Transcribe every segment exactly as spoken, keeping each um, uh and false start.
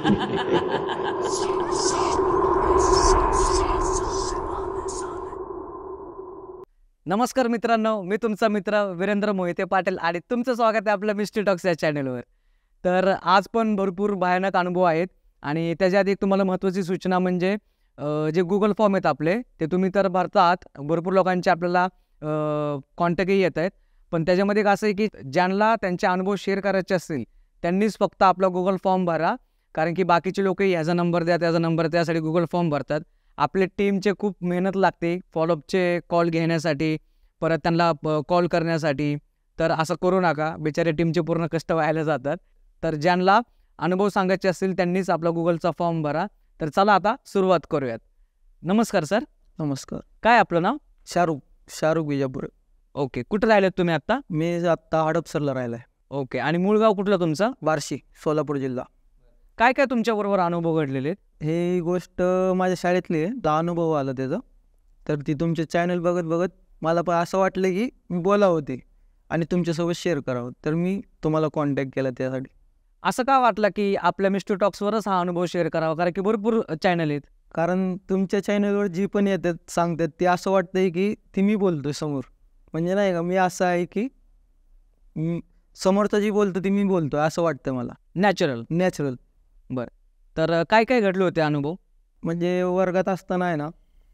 नमस्कार मित्रांनो, मी तुमचा मित्र वीरेंद्र मोहिते पाटील आणि तुमचं स्वागत आहे आपल्या मिस्ट्री टॉक्स या चॅनलवर. तर आज पण भरपूर भयानक अनुभव आहेत आणि त्याच्या आधी एक तुम्हाला महत्त्वाची सूचना म्हणजे जे गुगल फॉर्म आहेत आपले ते तुम्ही तर भरतात. भरपूर लोकांचे आपल्याला कॉन्टॅक्टही येत आहेत, पण त्याच्यामध्ये एक असं आहे की ज्यांना त्यांचे अनुभव शेअर करायचे असतील त्यांनीच फक्त आपला गुगल फॉर्म भरा. कारण की बाकीचे लोकही ह्याचा नंबर द्या त्याचा नंबर त्यासाठी गुगल फॉर्म भरतात. आपले टीमचे खूप मेहनत लागते फॉलोअपचे कॉल घेण्यासाठी, परत त्यांना कॉल करण्यासाठी. तर असं करू नका, बिचारे टीमचे पूर्ण कष्ट व्हायला जातात. तर ज्यांना अनुभव सांगायचे असतील त्यांनीच आपला गुगलचा फॉर्म भरा. तर चला आता सुरुवात करूयात. नमस्कार सर. नमस्कार. काय आपलं नाव? शाहरुख शाहरुख विजापूर. ओके, कुठं राहिलेत तुम्ही आत्ता? मी आत्ता हडपसरला राहिला आहे. ओके, आणि मूळ गाव कुठलं तुमचं? बार्शी, सोलापूर जिल्हा. काय काय तुमच्याबरोबर अनुभव घडलेले आहेत? ही गोष्ट माझ्या शाळेतली आहे, दहा अनुभव आला त्याचा. तर ती तुमचे चॅनल बघत बघत मला पण असं वाटलं की मी बोलावं ते आणि तुमच्यासोबत शेअर करावं, तर मी तुम्हाला कॉन्टॅक्ट केला त्यासाठी. असं का वाटलं की आपल्या मिस्टर टॉक्सवरच हा अनुभव शेअर करावा? कारण की भरपूर चॅनल आहेत. कारण तुमच्या चॅनलवर जी पण येतात सांगतात ते असं वाटतंय की ती मी बोलतोय समोर. म्हणजे नाही का, मी असं आहे की समोरचं जी बोलतो ती मी बोलतोय असं वाटतं मला. Natural natural. बरं, तर काय काय घडले होते अनुभव? म्हणजे वर्गात असताना आहे ना,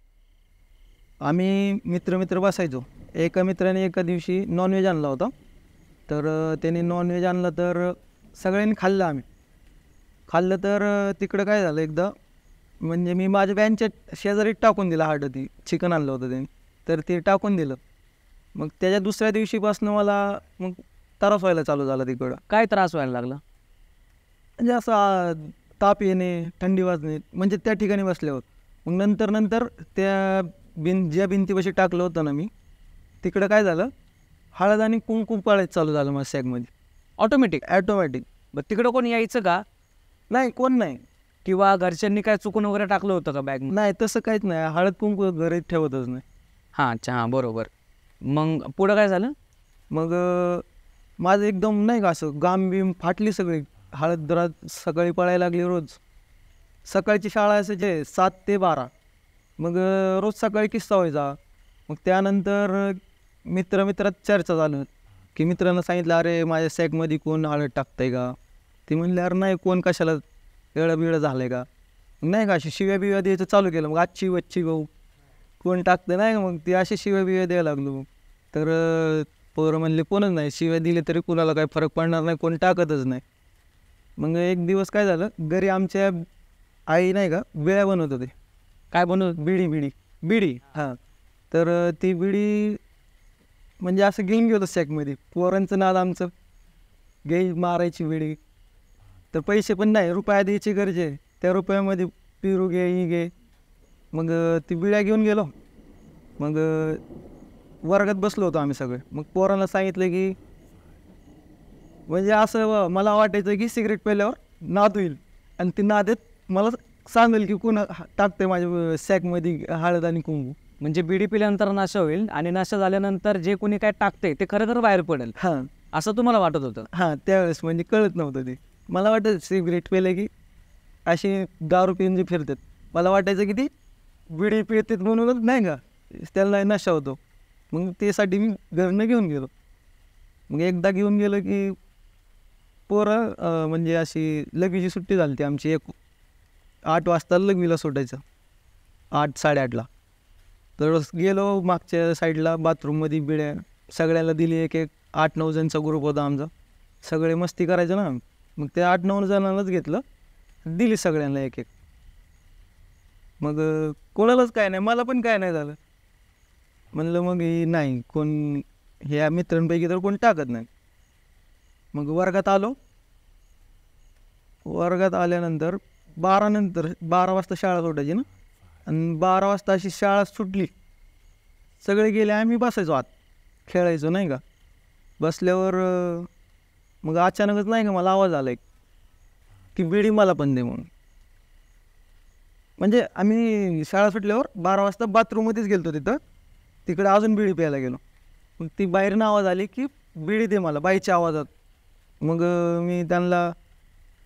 आम्ही मित्र मित्र बसायचो. एका मित्राने एका दिवशी नॉनव्हेज आणला होता. तर त्याने नॉनव्हेज आणलं तर सगळ्यांनी खाल्लं. आम्ही खाल्लं तर तिकडं काय झालं, एकदा म्हणजे मी माझ्या बँकच्या शेजारी टाकून दिलं हार्ड, ती चिकन आणलं होतं त्याने, तर ते टाकून दिलं. मग त्याच्या दुसऱ्या दिवशीपासून मला मग त्रास व्हायला चालू झाला तिकडं. काय त्रास व्हायला लागला? म्हणजे असं ताप येणे, थंडी वाजणे, म्हणजे त्या ठिकाणी बसल्यावर. मग नंतर नंतर त्या बिन ज्या भिंतीपाशी टाकलं होतं ना मी, तिकडं काय झालं, हळद आणि कुंकू पळायचं चालू झालं माझ्या सॅगमध्ये. Automatic automatic. बरं, तिकडं कोण यायचं का? नाही, कोण नाही. किंवा घरच्यांनी काय चुकून वगैरे टाकलं होतं का बॅग? नाही, तसं काहीच नाही. हळद कुंकू घरी ठेवतच नाही. हां, अच्छा, हां, बरोबर. मग पुढं काय झालं? मग माझं एकदम नाही का असं गाम बिम फाटली सगळी. हळद दरात सकाळी पळायला लागली रोज. सकाळची शाळा असायची सात ते बारा. मग रोज सकाळी किस्सा व्हायचा. मग त्यानंतर मित्रमित्रात चर्चा झालं की मित्रांना सांगितलं, अरे माझ्या सॅकमध्ये कोण हळद टाकतंय का? ते म्हणले, अरे नाही, कोण कशाला वेळं बिळं झालं आहे का? नाही का, अशी शिव्या बिव्या द्यायचं चालू केलं. मग आजची वच्ची भाऊ कोण टाकतं नाही का, मग ती अशी शिव्या बिव्या द्यायला लागलो. तर पोरं म्हणले, कोणच नाही, शिव्या दिले तरी कुणाला काही फरक पडणार नाही, कोण टाकतच नाही. मग एक दिवस काय झालं, घरी आमच्या आई नाही का बिळ्या बनवत होते. काय बनवत? बिडी बिडी बिडी. हां. तर ती बिडी म्हणजे असं घेऊन गेलो सॅकमध्ये. पोरांचं नाद आमचं, घे मारायची बिडी. तर पैसे पण नाही, रुपया द्यायची गरज आहे. त्या रुपयामध्ये पिरू घे, ही घे. मग ती बिड्या घेऊन गेलो. मग वर्गात बसलो होतो आम्ही सगळे. मग पोरांना सांगितलं की, म्हणजे असं मला वाटायचं की सिगरेट प्यायल्यावर नाद होईल आणि ती नादेत मला सांगेल की कोण टाकते माझ्या सॅकमध्ये हळद आणि कुंकू. म्हणजे बिडी पिल्यानंतर नशा होईल आणि नशा झाल्यानंतर जे कोणी काय टाकते ते खरं तर बाहेर पडेल. हां, असं तुम्हाला वाटत होतं? हां, त्यावेळेस म्हणजे कळत नव्हतं ते. मला वाटायचं सिगरेट पिले की अशी दारू पिऊन जे फिरतात, मला वाटायचं की ती बिडी पितात म्हणूनच नाही का त्याला नशा होतो. मग त्यासाठी मी घरनं घेऊन गेलो. मग एकदा घेऊन गेलो की पोरं म्हणजे अशी लघवीची सुट्टी झाली ती आमची. एक आठ वाजता लघवीला सुटायचं, आठ साडेआठला. तर गेलो मागच्या साईडला बाथरूममध्ये बिड्या सगळ्याला दिली एक एक. आठ नऊ जणचा ग्रुप होता आमचा, सगळे मस्ती करायचं ना. मग ते आठ नऊ जणांनाच घेतलं, दिली सगळ्यांना एक एक. मग कोणालाच काय नाही, मला पण काय नाही झालं. म्हणलं मग ही नाही कोण, ह्या मित्रांपैकी तर कोण टाकत नाही. मग वर्गात आलो. वर्गात आल्यानंतर बारा नंतर बारा वाजता शाळा सुटायची ना, आणि बारा वाजता अशी शाळा सुटली, सगळे गेले, आम्ही बसायचो आत खेळायचो नाही का. बसल्यावर मग अचानकच नाही का मला आवाज आला एक की बिडी मला पण दे म्हणून. म्हणजे आम्ही शाळा सुटल्यावर बारा वाजता बाथरूममध्येच गेलो तिथं, तिकडे अजून बिडी प्यायला गेलो. मग ती बाहेरनं आवाज आली की बिडी दे मला, बाईच्या आवाजात. मग मी त्यांना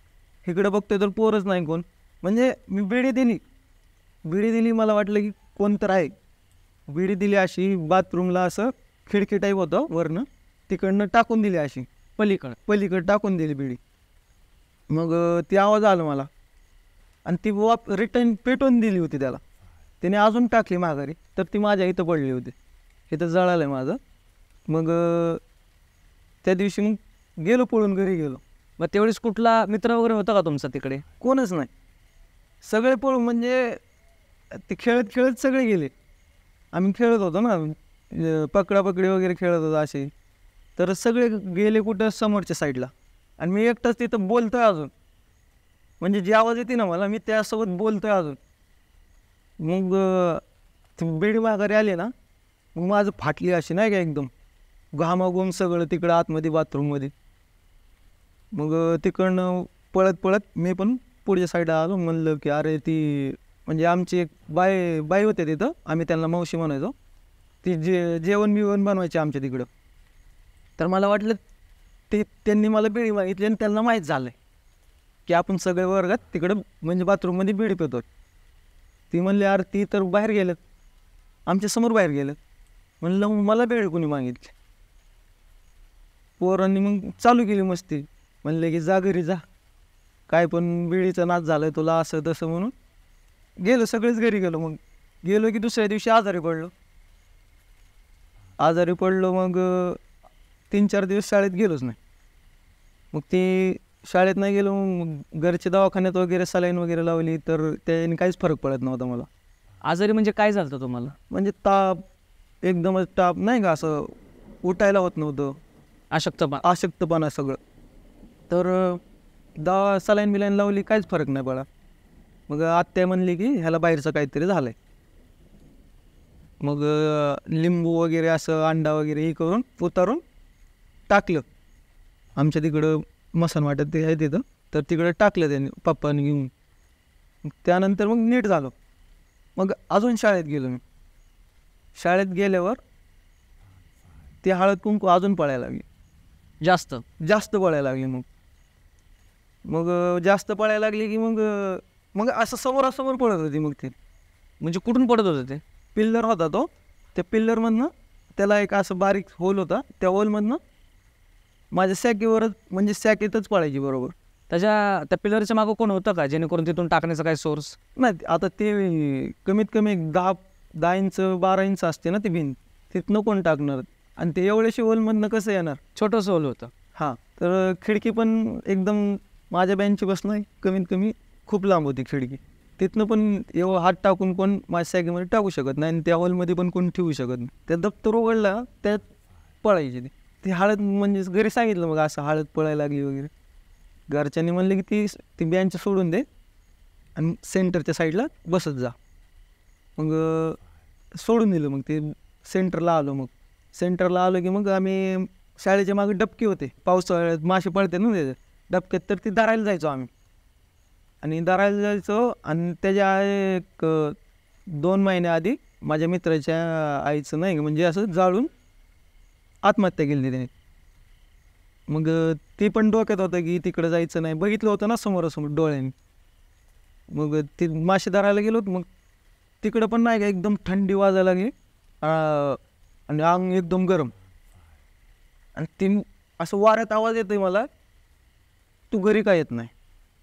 इकडं बघतोय तर पोरच नाही कोण. म्हणजे मी बिडी दिली बिडी दिली मला वाटलं की कोण तर आहे. बिडी दिली अशी बाथरूमला, असं खिडकी टाईप होतं वरनं, तिकडनं टाकून दिली अशी पलीकडं. पलीकडे टाकून दिली बिडी. मग अं, ती आवाज आला मला आणि ती वाप रिटर्न पेटवून दिली होती त्याला. त्याने अजून टाकली माघारी, तर ती माझ्या इथं पडली होती. इथं जळालं आहे माझं. मग अं, त्या दिवशी मग गेलो पळून घरी गेलो. मग तेवढीच कुठला मित्र वगैरे होता का तुमचा तिकडे? कोणच नाही, सगळे पळून. म्हणजे ते खेळत खेळत सगळे गेले. आम्ही खेळत होतो ना, अं, पकडापकडी वगैरे खेळत होतो असे. तर सगळे गेले कुठं समोरच्या साईडला, आणि मी एकटाच तिथं बोलतोय अजून. म्हणजे जी आवाज येते ना मला, मी त्यासोबत बोलतोय अजून. मग अं, ती बेडी माघारी आली ना, मग माझं फाटली अशी नाही का एकदम, घामाघूम सगळं तिकडं आतमध्ये बाथरूममध्ये. मग अं, तिकडनं पळत पळत मी पण पुढच्या साईडला आलो. म्हणलं की अरे ती, म्हणजे आमची एक बाय बाई होते तिथं, आम्ही त्यांना मावशी म्हणायचो. ती जे जेवण बिवण बनवायचे आमच्या तिकडं. तर मला वाटलं ते त्यांनी मला बिडी मागितली आणि त्यांना माहीत झालं की आपण सगळे वर्गात तिकडं म्हणजे बाथरूममध्ये बिडी पितो. ती म्हणली अरे ती तर बाहेर गेलेत, आमच्यासमोर बाहेर गेलेत. म्हणलं मग मला बिडी कोणी मागितली. पोरांनी मग चालू केली मस्ती. म्हणले की जा घरी जा, काय पण बिडीचा नाच झालाय तुला, असं तसं म्हणून. गेलो, सगळेच घरी गेलो. मग गेलो की दुसऱ्या दिवशी आजारी पडलो. आजारी पडलो मग अं, तीन चार दिवस शाळेत गेलोच नाही. मग ती शाळेत नाही गेलो, मग घरच्या दवाखान्यात वगैरे सलाईन वगैरे लावली, तर त्याने काहीच फरक पडत नव्हता मला. आजारी म्हणजे काय झालं होतं तुम्हाला? म्हणजे ताप, एकदमच ताप नाही का, असं उठायला होत नव्हतं, अशक्तपणा. अशक्तपणा सगळं. तर अं, दवा सलाईन बिलाईन लावली, काहीच फरक नाही पडा. मग आत्या म्हणली की ह्याला बाहेरचं काहीतरी झालं आहे. मग अं, लिंबू वगैरे असं अंडा वगैरे हे करून उतारून टाकलं. आमच्या तिकडं मसन वाटत ते आहे तिथं, तर तिकडं टाकलं त्यांनी, पप्पाने घेऊन. मग त्यानंतर मग नीट झालो. मग अजून शाळेत गेलो मी. शाळेत गेल्यावर ती हळद कुंकू अजून पळायला लागली, जास्त. जास्त पळायला लागली. मग मग अं, जास्त पळायला लागली की मग अं, मग असं समोरासमोर पळत होती. मग ती म्हणजे कुठून पडत होतं ते? पिल्लर होता तो, त्या पिल्लरमधनं त्याला एक असं बारीक होल होता, त्या होलमधनं माझ्या सॅकीवरच, म्हणजे सॅकीतच पळायची बरोबर. त्याच्या त्या पिलरच्या मागं कोण होतं का, जेणेकरून तिथून टाकण्याचा काय सोर्स? नाही, आता ते कमीत कमी एक दहा दहा इंच बारा इंच असते ना ती भिंत, तिथनं कोण टाकणार? आणि ते एवढ्याशा होलमधनं कसं येणार? छोटंसं होल होतं. हां, तर खिडकी पण एकदम माझ्या बेंचपासून कमीत कमी खूप लांब होती खिडकी. तिथनं पण एवढं हात टाकून कोण माझ्या सॅकीमध्ये टाकू शकत नाही, आणि त्या हॉलमध्ये पण कोण ठेवू शकत नाही. त्या दप्तर उघडला त्यात पळायची ती ती हळद. म्हणजे घरी सांगितलं मग असं हळद पळायला लागली वगैरे. घरच्यांनी म्हणले की ती ती बेंच सोडून दे आणि सेंटरच्या साईडला बसत जा. मग अं, सोडून दिलं. मग ते सेंटरला आलो. मग सेंटरला आलो की मग आम्ही शाळेच्या मागे डबके होते, पावसाळ्यात मासे पळते ना त्याच्यात डबक्यात, तर ती धरायला जायचो आम्ही. आणि धरायला जायचो. आणि त्याच्या एक अं, दोन महिन्याआधी माझ्या मित्राच्या आईचं नाही म्हणजे असं जाळून आत्महत्या केली त्याने. मग अं, ते पण डोक्यात होतं की तिकडं जायचं नाही, बघितलं होतं ना समोरासमोर डोळ्यांनी. मग ते मासे धरायला गेलो. मग तिकडं पण नाही का एकदम थंडी वाजायला लागली, अं, आणि अंग एकदम गरम. आणि ती असं वाऱ्यात आवाज येतोय मला, तू घरी का येत नाही?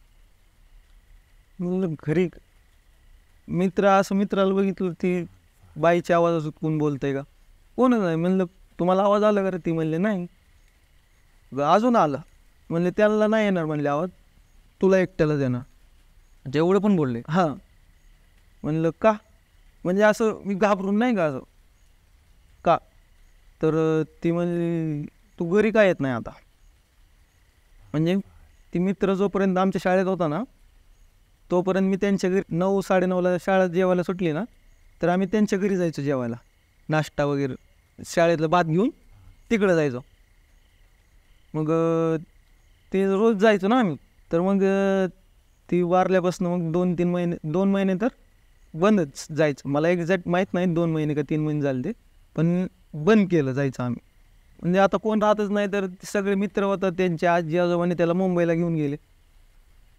म्हणलं घरी? मित्र असं मित्राला बघितलं, ती बाईच्या आवाजात कोण बोलतंय का? कोणच नाही. म्हणलं तुम्हाला आवाज आला का रे? ती म्हणले नाही. ग- अजून आला. म्हणले त्याला नाही येणार म्हणले आवाज, तुला एकट्यालाच येणार. म्हणजे एवढं पण बोलले? हां. म्हणलं का? म्हणजे असं मी घाबरून नाही का, असं का? तर अं, ती म्हणली तू घरी का येत नाही आता? म्हणजे ती मित्र जोपर्यंत आमच्या शाळेत होता ना, तोपर्यंत मी त्यांच्या घरी नऊ साडेनऊला शाळा जेवायला सुटली ना, तर आम्ही त्यांच्या घरी जायचो जेवायला, नाश्ता वगैरे शाळेतलं भात घेऊन तिकडं जायचो. मग अं, ते रोज जायचो ना आम्ही. तर मग अं, ती वारल्यापासून मग दोन तीन महिने दोन महिने तर बंदच जायचं. मला एक्झॅक्ट माहीत नाही दोन महिने का तीन महिने झाले ते, पण बंद केलं जायचं आम्ही. म्हणजे आता कोण राहतच नाही, तर ते सगळे मित्र होतात, त्यांचे आजी आजोबांनी त्याला मुंबईला घेऊन गेले.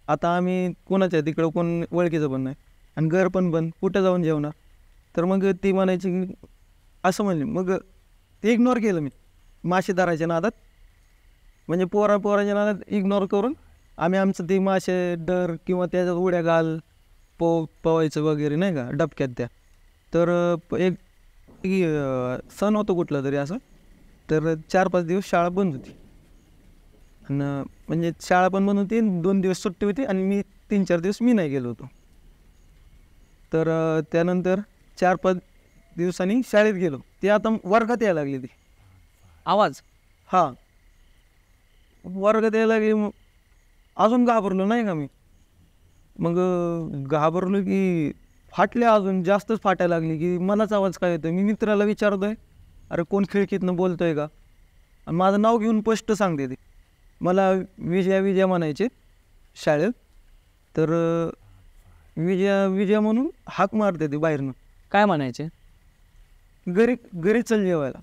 आता आम्ही कोणाच्या तिकडं कोण ओळखीचं पण नाही आणि घर पण बंद, कुठं जाऊन जेवणार. तर मग ती म्हणायची की असं म्हणली. मग ते इग्नोर केलं मी मासे धरायच्या नादात, म्हणजे पोरा पोराच्या नादात इग्नोर करून आम्ही आमचं ते मासे डर किंवा त्याच्यात उड्या घाल पो पवायचं वगैरे नाही का डबक्यात त्या. तर प- एक की, अं, सण होतो कुठला तरी असं, तर चार पाच दिवस शाळा बंद होती आणि म्हणजे शाळा पण बंद होती, दोन दिवस सुट्टी होती आणि मी तीन चार दिवस मी नाही गेलो होतो. तर अं, त्यानंतर चार पाच दिवसांनी शाळेत गेलो. ते आता वर्गात यायला लागली ती. आवाज हां, वर्गात यायला लागली. मग अजून घाबरलो नाही का मी. मग अं, घाबरलो की फाटले, अजून जास्तच फाटायला लागली की मलाच आवाज काय येतोय. मी मित्राला विचारतोय, अरे कोण खिडकीतनं बोलतोय का. आणि माझं नाव घेऊन स्पष्ट सांगते ती. मला विजया विजया म्हणायचे शाळेत. तर अं, विजया विजया म्हणून हाक मारते ती बाहेरनं, काय म्हणायचे? घरी घरी चल जेवायला.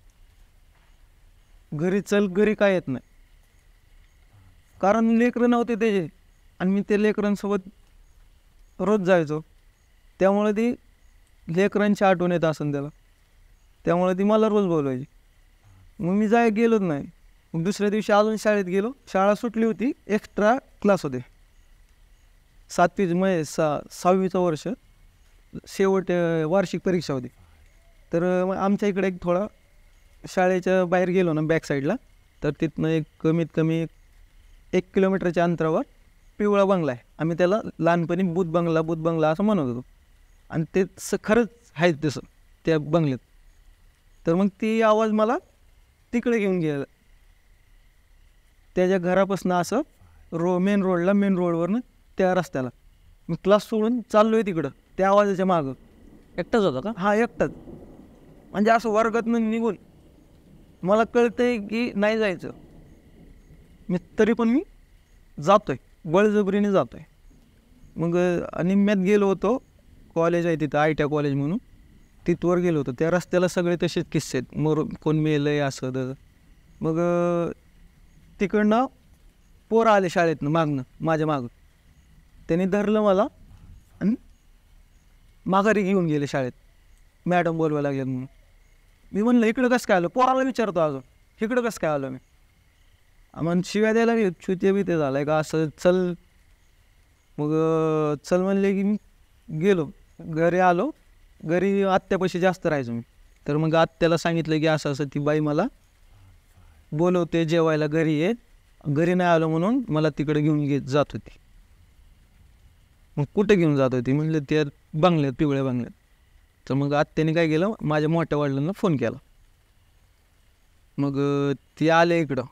घरी चल, घरी काय येत नाही. कारण लेकरं नव्हते त्याचे आणि मी ते लेकरांसोबत रोज जायचो. त्यामुळे ती लेकरांची आठवण येत असेल त्याला, त्यामुळे ती मला रोज बोलवायची. मग मी जाय गेलोच नाही. मग दुसऱ्या दिवशी अजून शाळेत गेलो. शाळा सुटली होती, एक्स्ट्रा क्लास होते. सातवी म्हणजे सा सहावीचं वर्ष, शेवट अं, वार्षिक परीक्षा होती. तर अं, मग आमच्या इकडे एक थोडा शाळेच्या बाहेर गेलो ना बॅक साईडला, तर तिथनं एक कमीत कमी एक एक किलोमीटरच्या अंतरावर पिवळा बंगला आहे. आम्ही त्याला लहानपणी भूत बंगला भूत बंगला असं म्हणत होतो. आणि ते स खरंच आहे तसं त्या बंगल्यात. तर मग ती आवाज मला तिकडे घेऊन गेला. त्याच्या घरापासून असं रो मेन रोडला मेन रोडवरनं त्या रस्त्याला मी क्लास सोडून चाललो आहे तिकडं त्या आवाजाच्या मागं. एकटाच होता का? हा, एकटाच. म्हणजे असं वर्गातनं निघून मला कळतंय की नाही जायचं, मी तरी पण मी जातोय, बळजबरीने जातोय. मग अं, निम्म्यात गेलो होतो. कॉलेज आहे तिथं, आय टी आय कॉलेज म्हणून, तिथवर गेलो होतो. त्या रस्त्याला सगळे तसेच किस्से आहेत, मोर कोण मेलंय असं तसं. मग अं, तिकडनं पोरं आले शाळेतनं मागणं माझ्या मागं. त्यांनी धरलं मला आणि माघारी घेऊन गेले शाळेत. मॅडम बोलवायला लागल्यात म्हणून. मी म्हणलं इकडं कसं काय आलं, पोराला विचारतो अजून इकडं कसं काय आलं मी. मग शिव्या द्यायला लागले, चुते बी ते झालं का असं चल. मग अं, चल म्हणले की मी गेलो. घरी आलो. घरी आत्यापाशी जास्त राहायचो मी. तर मग आत्याला सांगितलं की असं असं ती बाई मला बोलवते जेवायला, घरी ये. घरी नाही आलो म्हणून मला तिकडे घेऊन घेत जात होती. मग कुठे घेऊन जात होती म्हणलं त्या बंगल्यात, पिवळ्या बंगल्यात. तर मग आत्याने काय केलं, माझ्या मोठ्या वडिलांना फोन केला. मग अं, ती आले इकडं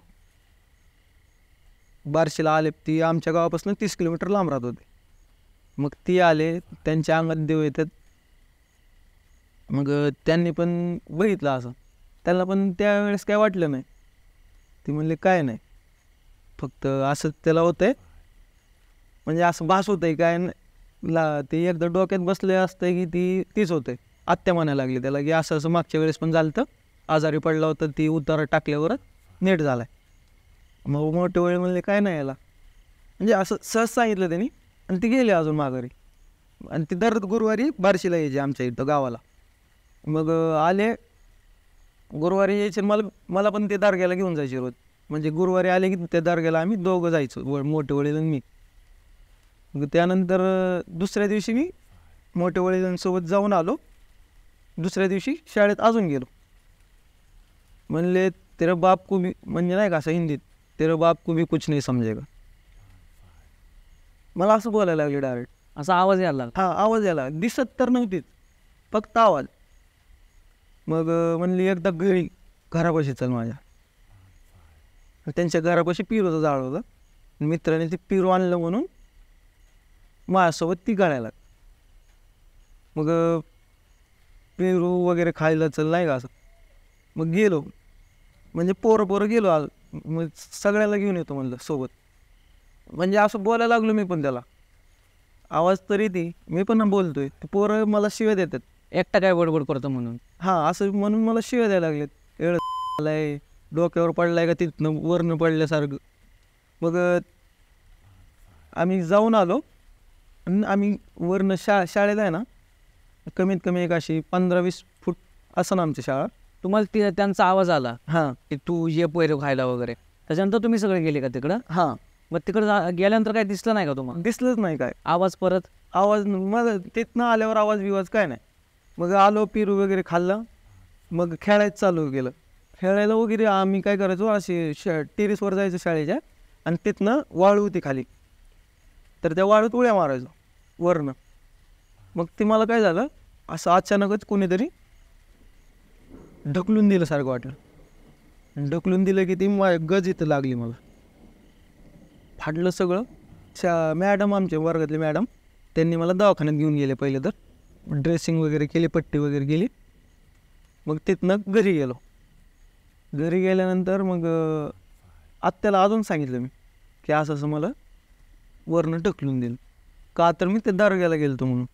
बार्शीला आले. ती आमच्या गावापासून तीस किलोमीटर लांब राहत होते. मग ती आले, त्यांच्या अंगात देव येतात. मग अं, त्यांनी पण बघितलं असं. त्यांना पण त्यावेळेस काय वाटलं नाही. ती म्हणले काय नाही, फक्त असं त्याला होतं आहे, म्हणजे असं भास होतं आहे काय न- ला ते एकदा डोक्यात बसले असतं की ती तीच होते. आत्या म्हणायला लागली त्याला की असं असं मागच्या वेळेस पण झालं, तर आजारी पडला होता, ती उतारा टाकल्यावरच नीट झाला आहे. मग मोठे वेळ म्हणले काय नाही याला, म्हणजे असं सहज सांगितलं त्यांनी. आणि ती गेली अजून माघारी. आणि ती दर गुरुवारी बार्शीला यायची आमच्या इथं गावाला. मग अं, आले गुरुवारी यायचे. मला मला पण ते दर्ग्याला घेऊन जायचे रोज. म्हणजे गुरुवारी आले की त्या दर्ग्याला आम्ही दोघं जायचो, व मोठे वडील आणि मी. मग त्यानंतर अं, दुसऱ्या दिवशी मी मोठ्या वडिलांसोबत जाऊन आलो. दुसऱ्या दिवशी शाळेत अजून गेलो. म्हणले तेरा बाप को भी, म्हणजे नाही का असं हिंदीत, तेरा बाप को भी कुछ नहीं समजेगा. मला असं बोलायला लागले डायरेक्ट. असा आवाज यायला लागला. हा, आवाज यायला, दिसत तर नव्हतीच, फक्त आवाज. मग अं, म्हणली एकदा घरी घरापाशी चल माझ्या. त्यांच्या घरापाशी पिरूचं झाड होतं. मित्राने ते पिरू आणलं म्हणून माझ्यासोबत ती गळायला. मग अं, पेरू वगैरे खायला चल नाही का असं. मग गेलो, म्हणजे पोरं पोरं गेलो. आज मग सगळ्याला घेऊन येतो म्हणलं सोबत. म्हणजे असं बोलायला लागलो मी पण त्याला. आवाज तरी ती मी पण बोलतोय, ते पोरं मला शिव्या देतात. एकटा काय बडबड करतो म्हणून. हां, असं म्हणून मला शिव्या द्यायला लागलेत. एवढं आलाय, डोक्यावर पडलाय का तिथनं वरनं पडल्यासारखं. मग अं, आम्ही जाऊन आलो आणि आम्ही वरनं शा शाळेत आहे ना कमीत कमी एक अशी पंधरा वीस फूट असं ना आमची शाळा. तुम्हाला ती त्यांचा आवाज आला हां की तू ये पैरे खायला वगैरे, त्याच्यानंतर तुम्ही सगळे गेले का तिकडं? हां मग तिकडं जा- गेल्यानंतर काही दिसलं नाही का तुम्हाला दिसलंच नाही काय आवाज परत? आवाज मला तिथनं आल्यावर आवाज बिवाज काय नाही. मग आलो पिरू वगैरे खाल्लं, मग खेळायचं चालू केलं. खेळायला वगैरे आम्ही काय करायचो असे श टेरेसवर जायचो शाळेच्या आणि तिथनं वाळू होती खाली, तर त्या वाळूत उड्या मारायचो वरनं. मग ते मला काय झालं असं अचानकच कोणीतरी ढकलून दिलं सारखं वाटलं. ढकलून दिलं की ती मा गज इथं लागली मला, फाडलं सगळं. शा मॅडम आमच्या वर्गातले मॅडम त्यांनी मला दवाखान्यात घेऊन गेले. पहिले तर ड्रेसिंग वगैरे केली, पट्टी वगैरे केली. मग तिथनं घरी गेलो. घरी गेल्यानंतर मग आत्याला अजून सांगितलं मी की असं असं मला वरनं ढकलून दिलं. का तर मी ते दर्ग्याला गेलो होतो म्हणून.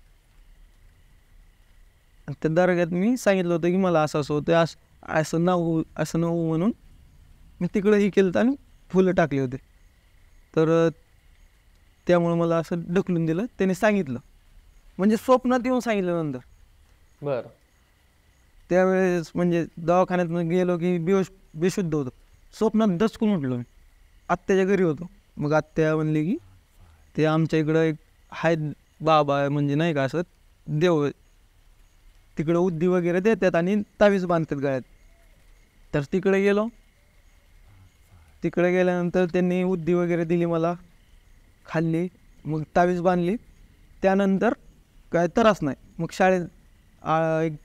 त्या दर्ग्यात मी सांगितलं होतं की मला असं असं होतं, असं असं नको असं नको म्हणून मी तिकडं हे केलं आणि फुलं टाकली होते. तर त्यामुळं मला असं ढकलून दिलं. त्याने सांगितलं म्हणजे स्वप्नात येऊन सांगितलं नंतर. बरं. त्यावेळेस म्हणजे दवाखान्यात गेलो की बेहोश बेशुद्ध होतो. स्वप्नात दचकून उठलो मी. आत्याच्या घरी होतो. मग आत्या म्हणली की ते आमच्या इकडं एक आहेत बाबा म्हणजे नाही का असं देव, तिकडं उद्दी वगैरे देतात आणि तावीज बांधतात गळ्यात. तर तिकडे गेलो. तिकडे गेल्यानंतर त्यांनी उद्दी वगैरे दिली मला, खाल्ली, मग तावीज बांधली. त्यानंतर काय त्रास नाही. मग शाळेत आ, एक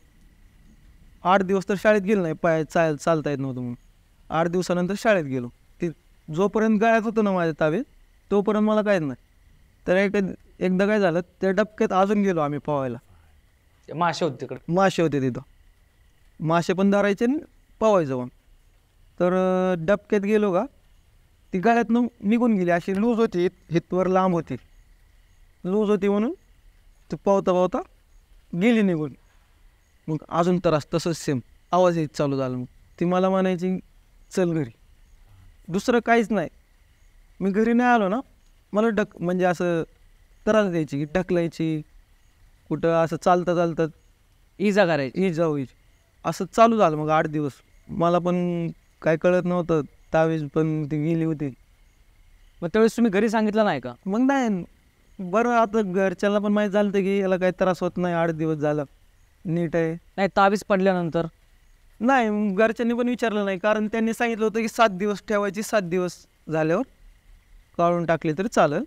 आठ दिवस तर शाळेत गेलो नाही, पाय चाल चालता येत नव्हतं म्हणून. आठ दिवसानंतर शाळेत गेलो. ते जोपर्यंत गळ्यात होतं ना माझ्या तावीज तोपर्यंत मला काहीच नाही. तर एक एकदा काय झालं त्या डबक्यात अजून गेलो आम्ही पोहायला. मासे होते तिकडं? मासे होते तिथं, मासे पण धरायचे आणि पोहायचं पण. तर डबक्यात गेलो का ती गळ्यातनं निघून गेली. अशी लूज होती, हितवर लांब होती, लूज होती म्हणून ते पोहता पोहता गेली निघून. मग अजून त्रास तसंच सेम आवाज येत चालू झाला. मग ती मला म्हणायची चल घरी. दुसरं काहीच नाही. मी घरी नाही आलो ना मला ढक म्हणजे असं त्रास द्यायची, ढकलायची, कुठं असं चालता चालतं इजा करायची. ही जाऊ असं चालू झालं. मग आठ दिवस मला पण काय कळत नव्हतं. तावीज पण ती गेली होती. मग त्यावेळेस तुम्ही घरी सांगितलं नाही का? मग नाही बरं आता घरच्याला पण माहीत झालं की याला काही त्रास होत नाही, आठ दिवस झाला नीट आहे. नाही, तावीज पडल्यानंतर नाही मग घरच्यांनी पण विचारलं नाही, कारण त्यांनी सांगितलं होतं की सात दिवस ठेवायची, सात दिवस झाल्यावर काढून टाकले तरी चालेल.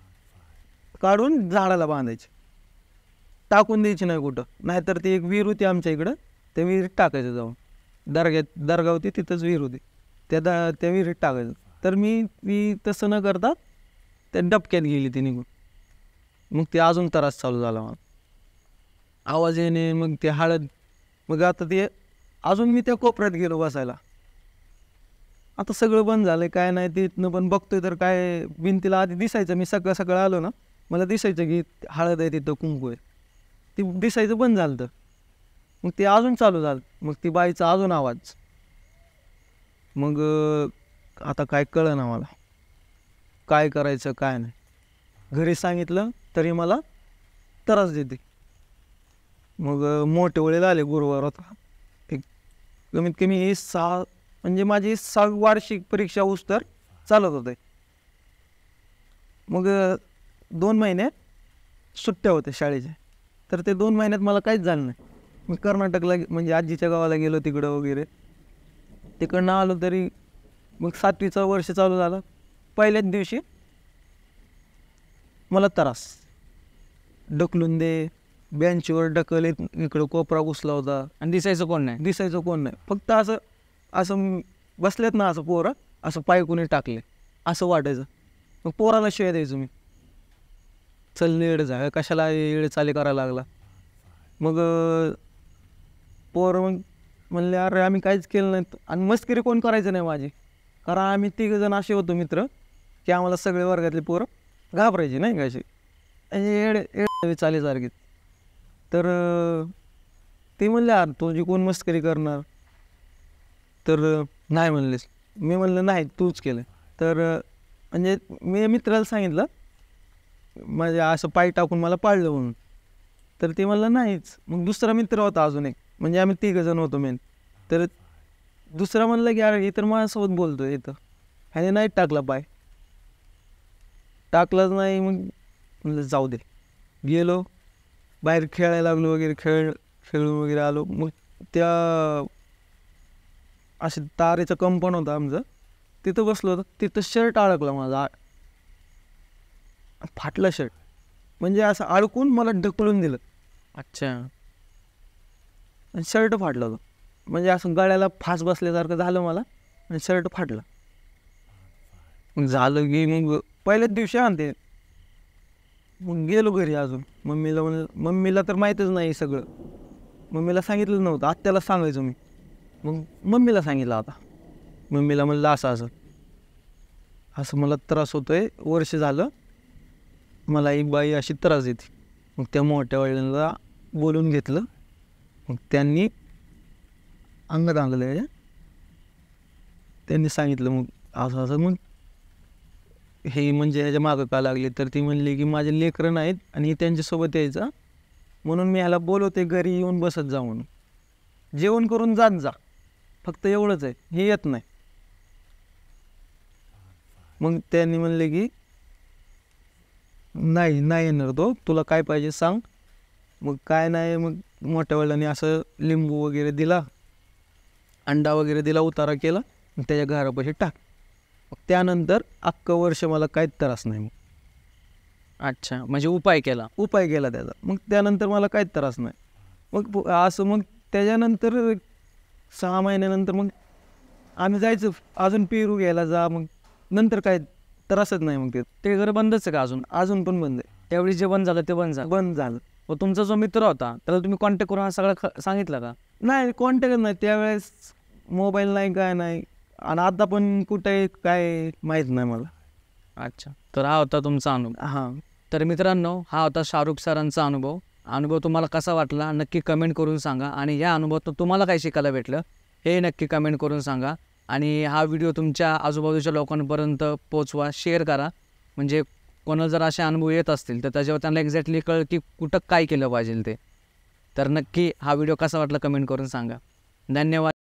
काढून झाडाला बांधायची, टाकून द्यायची नाही कुठं. नाहीतर ती एक विहीर होती आमच्या इकडं, त्या विहिरीत टाकायचं जाऊन. दर्ग्यात दर्गा होती तिथंच विहीर होती, त्या द त्या विहिरीत टाकायचं. तर मी ती तसं न करता त्या डबक्यात गेली ती निघून. मग ते अजून त्रास चालू झाला मला, आवाज येणे, मग ते हळद. मग आता ते अजून मी त्या कोपऱ्यात गेलो बसायला. आता सगळं बंद झालं, काय नाही. तिथनं पण बघतोय तर काय भिंतीला आधी दिसायचं. मी सकाळ सकाळ आलो ना मला दिसायचं की हळद आहे तिथं, कुंकू आहे. ती दिसायचं बंद झालं. तर मग ते अजून चालू झालं. मग ती बाईचा अजून आवाज. मग आता काय कळलं ना मला काय करायचं काय नाही. घरी सांगितलं तरी मला त्रास देते. मग मोठे वेळेला आले, गुरुवार होता. एक कमीत कमी हे सहा म्हणजे माझी सहा वार्षिक परीक्षा होऊस तर चालत होते. मग दोन महिने सुट्ट्या होत्या शाळेच्या. तर ते दोन महिन्यात मला काहीच झालं नाही. मी कर्नाटकला म्हणजे आजीच्या गावाला गेलो तिकडं वगैरे. तिकडनं आलो तरी मग सातवीचं वर्ष चालू झालं. पहिल्याच दिवशी मला त्रास, ढकलून दे, बेंचवर ढकल, इकडं कोपरा घुसला होता आणि दिसायचं कोण नाही. दिसायचं कोण नाही. फक्त असं असं बसलेत ना असं पोरं, असं पाय कोणी टाकले असं वाटायचं. मग पोराला शिवाय द्यायचो मी, चल येडे जा, कशाला येडे चाले करायला लागला. मग पोरं मग म्हणले अरे आम्ही काहीच केलं नाही. आणि मस्करी कोण करायचं नाही माझी, कारण आम्ही तिघजण असे होतो मित्र की आम्हाला सगळे वर्गातले पोरं घाबरायचे नाही का, असे येडे येडे चालेसारखे. तर ते म्हणले अरे तुझी कोण मस्करी करणार. तर नाही म्हणलेस. मी म्हणलं नाही तूच केलं. तर म्हणजे मी मित्राला सांगितलं म्हणजे असं पाय टाकून मला पाळलं म्हणून, तर ते मला नाहीच. मग दुसरा मित्र होता अजून एक, म्हणजे आम्ही तिघ जण होतो मेन. तर दुसरा म्हणलं की अरे हे तर माझ्यासोबत बोलतो इथं, ह्याने नाही टाकला पाय, टाकलाच नाही. मग म्हणलं जाऊ दे. गेलो बाहेर खेळायला लागलो वगैरे, खेळ खेळून वगैरे आलो. मग त्या असे तारेचं कंपाऊंड होतं आमचं, तिथं बसलो होतं. तिथं शर्ट अडकला माझा, फाटला शर्ट. म्हणजे असं अडकून मला ढकलून दिलं अच्छा. आणि शर्ट फाटलं होतं. म्हणजे असं गळ्याला फास बसल्यासारखं झालं मला आणि शर्ट फाटलं. मग झालं की मग पहिल्याच दिवशी आणते. मग गेलो घरी. अजून मम्मीला म्हणलं, मम्मीला तर माहीतच नाही सगळं, मम्मीला सांगितलं नव्हतं, आत्याला सांगायचो मी. मग मम्मीला सांगितलं आता. मम्मीला म्हणलं असं असं असं मला त्रास होतोय, वर्ष झालं मला एक बाई अशी त्रास देते. मग त्या मोठ्या वडिलांना बोलून घेतलं. मग त्यांनी अंगात आणलं त्याच्या, त्यांनी सांगितलं मग असं असं. मग हे म्हणजे ह्याच्या मागं का लागले, तर ती म्हणली की माझे लेकरं नाहीत आणि त्यांच्यासोबत यायचं, म्हणून मी ह्याला बोलवते घरी येऊन बसत जा म्हणून, जेवण करून जात जा, फक्त एवढंच आहे, हे येत नाही. मग त्यांनी म्हणले की नाही नाही येणार तो, तुला काय पाहिजे सांग. मग काय नाही, मग मोठ्या वडिलांनी असं लिंबू वगैरे दिला, अंडा वगैरे दिला, उतारा केला, त्याच्या घरापाशी टाक. मग त्यानंतर अख्खं वर्ष मला काहीच त्रास नाही. मग अच्छा, म्हणजे उपाय केला. उपाय केला त्याचा. मग त्यानंतर मला काहीच त्रास नाही. मग पु- असं मग त्याच्यानंतर सहा महिन्यानंतर मग आम्ही जायचं अजून पेरू घ्यायला जा. मग नंतर काय त्रासच नाही. मग ते ते घर बंदच आहे का अजून? अजून पण बंद आहे. त्यावेळी जे बंद झालं ते बंद झालं. बंद झालं. व तुमचा जो मित्र होता त्याला तुम्ही कॉन्टॅक्ट करून हा सगळं ख- सांगितलं का? नाही, कॉन्टॅक्ट नाही त्यावेळेस, मोबाईल नाही काय नाही. आणि आता पण कुठे काय माहीत नाही मला. अच्छा, तर हा होता तुमचा अनुभव. हां. तर मित्रांनो, हा होता शाहरुख सरांचा अनुभव. अनुभव तुम्हाला कसा वाटला नक्की कमेंट करून सांगा. आणि या अनुभवातून तुम्हाला काय शिकायला भेटलं हे नक्की कमेंट करून सांगा. आणि हा व्हिडिओ तुमच्या आजूबाजूच्या लोकांपर्यंत पोचवा, शेअर करा. म्हणजे कोणाला जर असे अनुभव येत असतील तर त्याच्यावर त्यांना एक्झॅक्टली कळेल की कुठं काय केलं पाहिजे ते. तर नक्की हा व्हिडिओ कसा वाटला कमेंट करून सांगा. धन्यवाद.